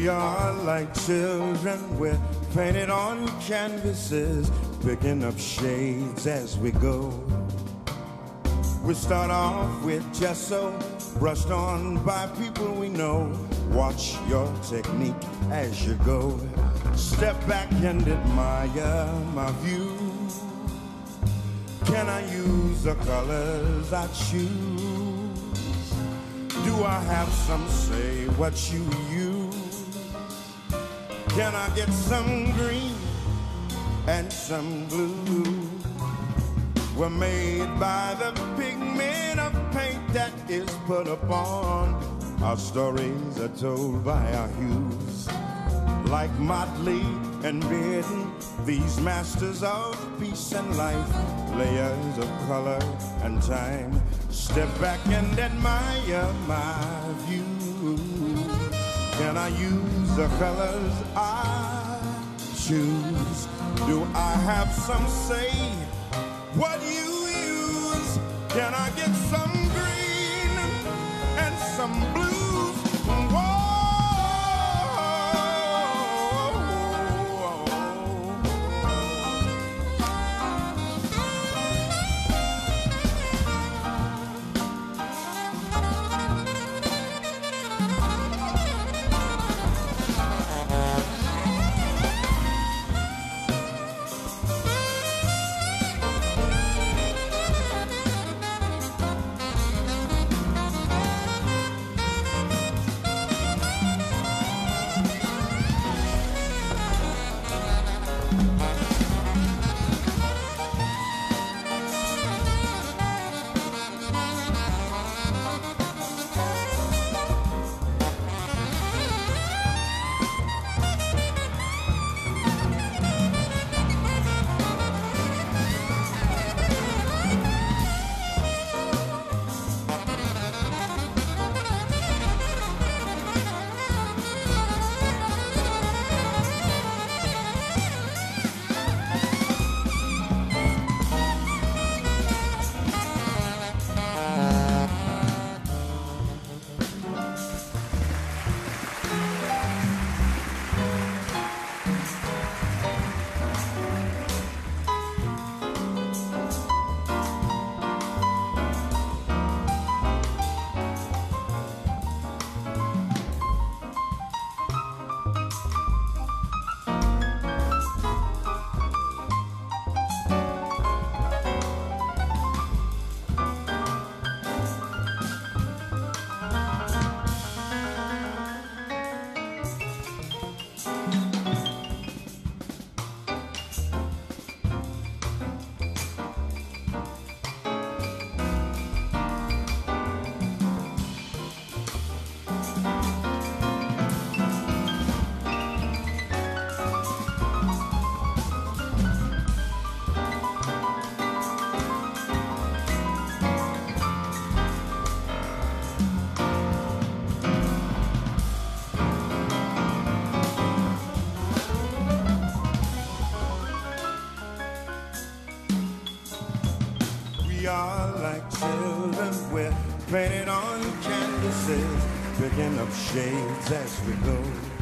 We are like children, we're painted on canvases, picking up shades as we go. We start off with gesso, brushed on by people we know. Watch your technique as you go. Step back and admire my view. Can I use the colors I choose? Do I have some say what you use? Can I get some green and some blue? We're made by the pigment of paint that is put upon. Our stories are told by our hues. Like Motley and Bearden, these masters of peace and life, layers of color and time. Step back and admire my view. Can I use the colors I choose? Do I have some say what you use? Can I get some green and some blues? Whoa. We are like children, we're painted on canvases, picking up shades as we go.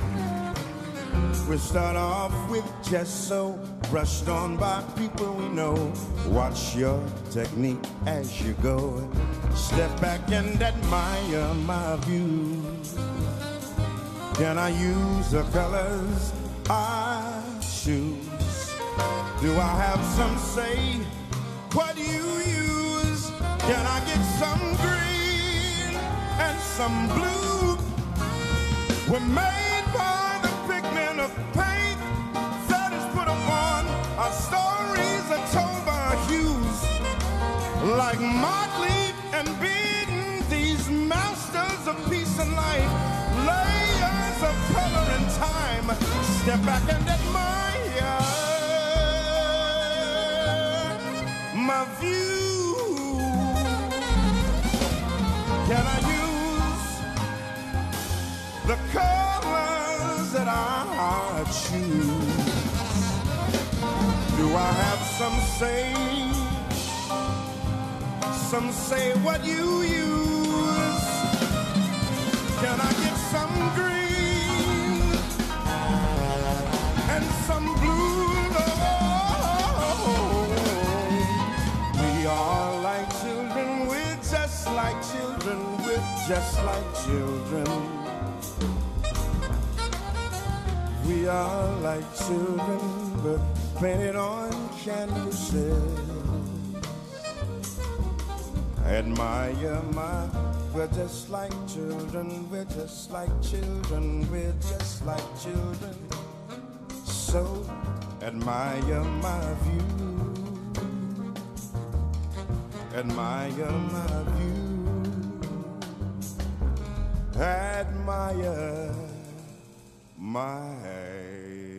We start off with gesso, brushed on by people we know. Watch your technique as you go. Step back and admire my view. Can I use the colors I choose? Do I have some say what you use? Can I get some green and some blue? We're made by the pigment of paint that is put upon. Our stories are told by our hues. Like Motley and Bearden, these masters of peace and life, layers of color and time. Step back and admire my view. Can I use the colors that I choose? Do I have some say? Some say what you use. Can I get some green just like children. We are like children, but painted on canvases. Admire my, we're just like children, we're just like children, we're just like children. So admire my view, admire my view, admire my